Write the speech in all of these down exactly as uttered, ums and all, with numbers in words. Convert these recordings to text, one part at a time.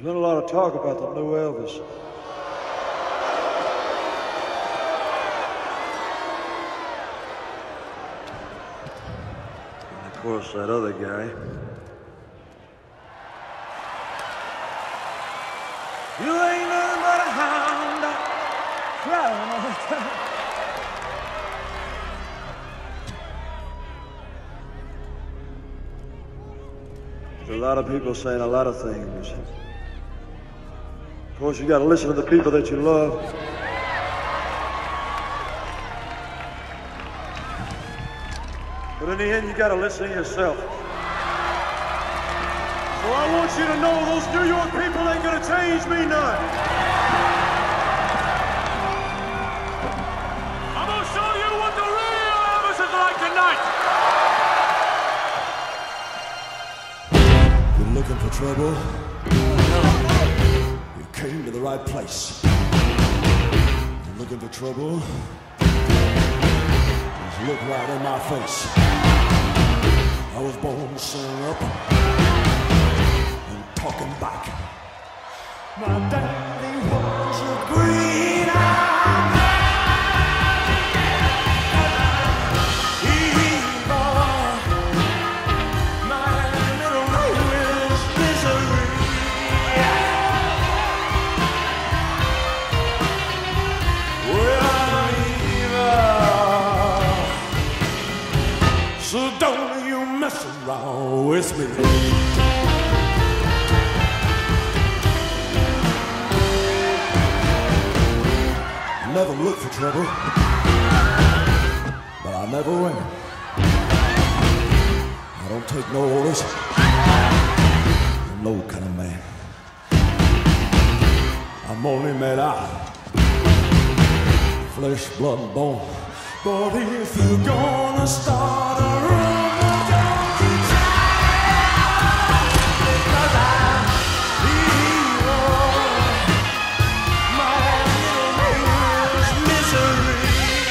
been a lot of talk about the new Elvis. And of course, that other guy. You ain't nothing but a hound dog crying all the time. There's a lot of people saying a lot of things. Of course, you got to listen to the people that you love. But in the end, you got to listen to yourself. So I want you to know those New York people ain't going to change me none. I'm going to show you what the real Elvis is like tonight. You're looking for trouble? You came to the right place. You're looking for trouble? Just look right in my face. I was born to sing up and talking back. My daddy was a green-eyed man. Evil. My middle name is Misery. Well, I'm evil. So don't you mess around with me. Never look for trouble, but I never win. I don't take no orders. I'm no kind of man. I'm only made out of flesh, blood, and bone. But if you're gonna start a rumor, don't you try, because I'm evil. My middle name is Misery.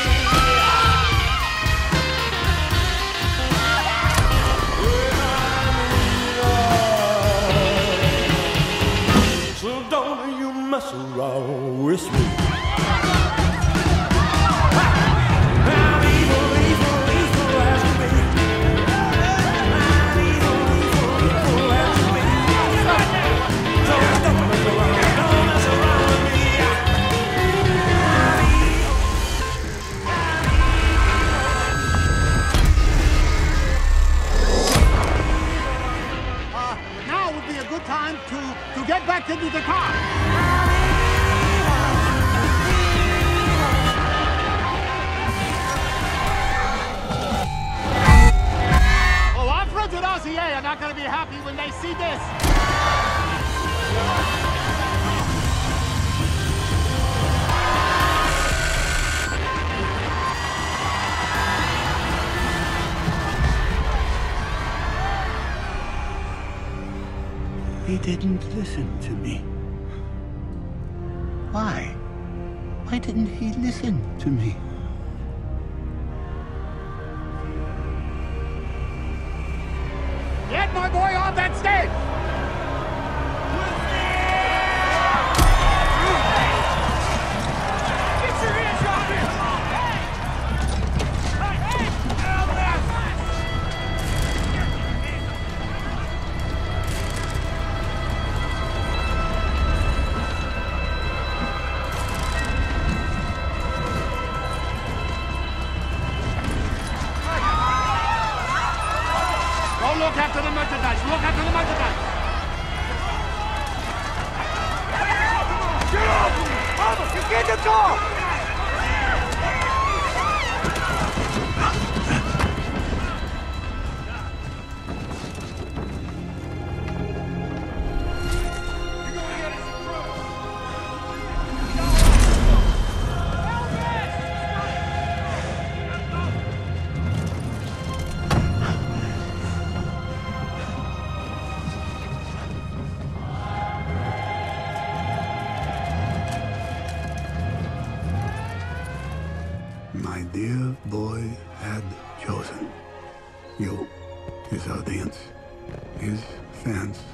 Well, I'm evil. So don't you mess around with me. Time to, to get back into the car. Oh, our friends at R C A are not going to be happy when they see this. He didn't listen to me. Why? Why didn't he listen to me? Get my boy off that stage! Get your hands off him! Hey! Hey! Look after the merchandise. Look after the merchandise. Get off! Mama, you get the car! My dear boy had chosen you, his audience, his fans.